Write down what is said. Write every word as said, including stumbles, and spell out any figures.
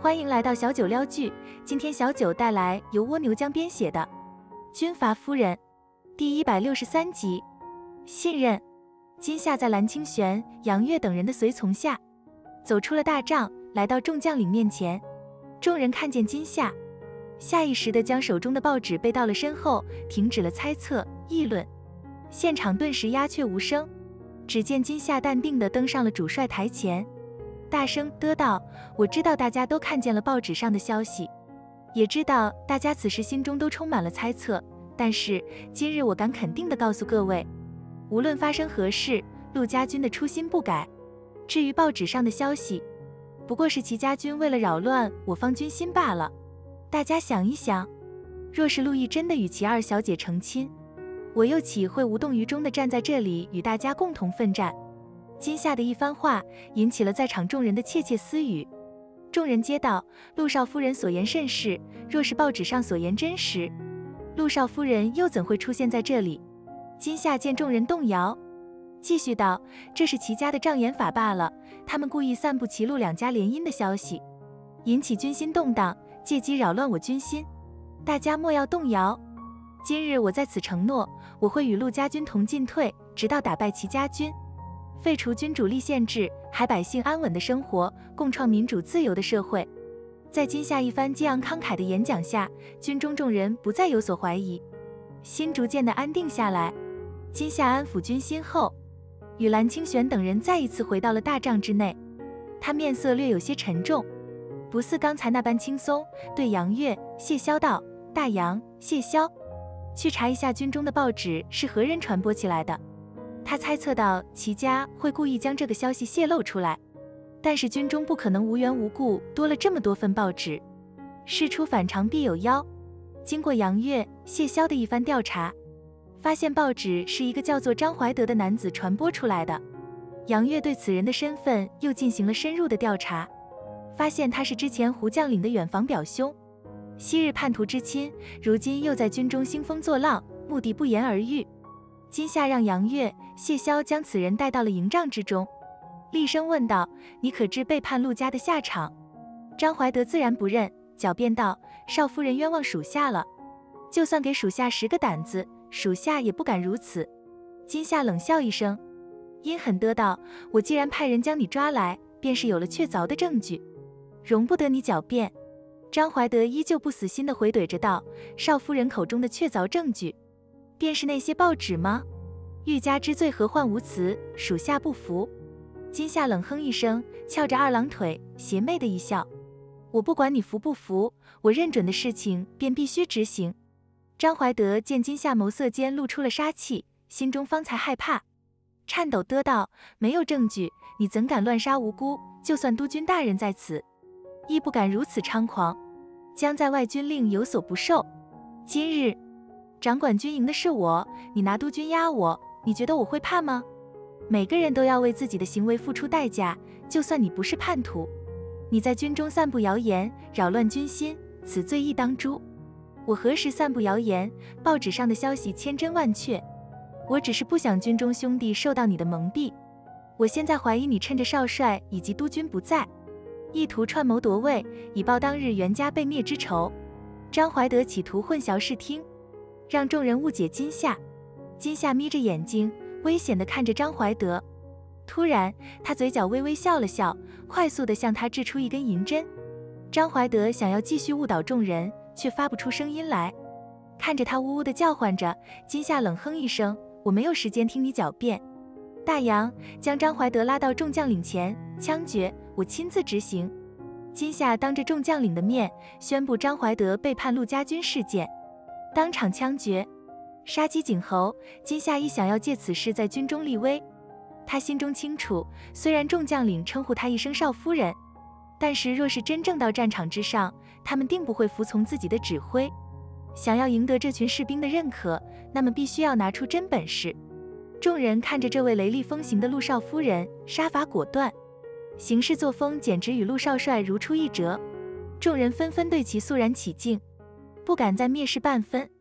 欢迎来到小九撩剧，今天小九带来由蜗牛江编写的《军阀夫人》第一百六十三集。信任。金夏在蓝清玄、杨月等人的随从下，走出了大帐，来到众将领面前。众人看见金夏，下意识地将手中的报纸背到了身后，停止了猜测议论。现场顿时鸦雀无声。只见金夏淡定地登上了主帅台前，大声的道：“我知道大家都看见了报纸上的消息，也知道大家此时心中都充满了猜测，但是今日我敢肯定地告诉各位，无论发生何事，陆家军的初心不改。至于报纸上的消息，不过是齐家军为了扰乱我方军心罢了。大家想一想，若是陆毅真的与齐二小姐成亲，我又岂会无动于衷地站在这里与大家共同奋战？”金夏的一番话引起了在场众人的窃窃私语。众人皆道：“陆少夫人所言甚是，若是报纸上所言真实，陆少夫人又怎会出现在这里？”金夏见众人动摇，继续道：“这是齐家的障眼法罢了，他们故意散布齐陆两家联姻的消息，引起军心动荡，借机扰乱我军心。大家莫要动摇。今日我在此承诺，我会与陆家军同进退，直到打败齐家军，废除君主立宪制，还百姓安稳的生活，共创民主自由的社会。”在金夏一番激昂慷慨的演讲下，军中众人不再有所怀疑，心逐渐的安定下来。金夏安抚军心后，与蓝清玄等人再一次回到了大帐之内。他面色略有些沉重，不似刚才那般轻松，对杨月、谢霄道：“大杨、谢霄，去查一下军中的报纸是何人传播起来的。”他猜测到齐家会故意将这个消息泄露出来，但是军中不可能无缘无故多了这么多份报纸，事出反常必有妖。经过杨月、谢霄的一番调查，发现报纸是一个叫做张怀德的男子传播出来的。杨月对此人的身份又进行了深入的调查，发现他是之前胡将领的远房表兄，昔日叛徒之亲，如今又在军中兴风作浪，目的不言而喻。金夏让杨月、谢霄将此人带到了营帐之中，厉声问道：“你可知背叛陆家的下场？”张怀德自然不认，狡辩道：“少夫人冤枉属下了，就算给属下十个胆子，属下也不敢如此。”金夏冷笑一声，阴狠的道：“我既然派人将你抓来，便是有了确凿的证据，容不得你狡辩。”张怀德依旧不死心地回怼着道：“少夫人口中的确凿证据，便是那些报纸吗？欲加之罪，何患无辞？属下不服。”金夏冷哼一声，翘着二郎腿，邪魅的一笑：“我不管你服不服，我认准的事情便必须执行。”张怀德见金夏眸色间露出了杀气，心中方才害怕，颤抖的道：“没有证据，你怎敢乱杀无辜？就算督军大人在此，亦不敢如此猖狂，将在外军令有所不受。今日掌管军营的是我，你拿督军压我，你觉得我会怕吗？每个人都要为自己的行为付出代价，就算你不是叛徒，你在军中散布谣言，扰乱军心，此罪亦当诛。我何时散布谣言？报纸上的消息千真万确，我只是不想军中兄弟受到你的蒙蔽。我现在怀疑你趁着少帅以及督军不在，意图串谋夺位，以报当日袁家被灭之仇。”张怀德企图混淆视听，让众人误解金夏。金夏眯着眼睛，危险地看着张怀德。突然，他嘴角微微笑了笑，快速地向他掷出一根银针。张怀德想要继续误导众人，却发不出声音来，看着他呜呜地叫唤着。金夏冷哼一声：“我没有时间听你狡辩。”大杨将张怀德拉到众将领前，枪决，我亲自执行。金夏当着众将领的面宣布张怀德背叛陆家军事件，当场枪决。杀鸡儆猴，金夏一想要借此事在军中立威。他心中清楚，虽然众将领称呼他一声少夫人，但是若是真正到战场之上，他们定不会服从自己的指挥。想要赢得这群士兵的认可，那么必须要拿出真本事。众人看着这位雷厉风行的陆少夫人，杀伐果断，行事作风简直与陆少帅如出一辙。众人纷纷对其肃然起敬，不敢再蔑视半分。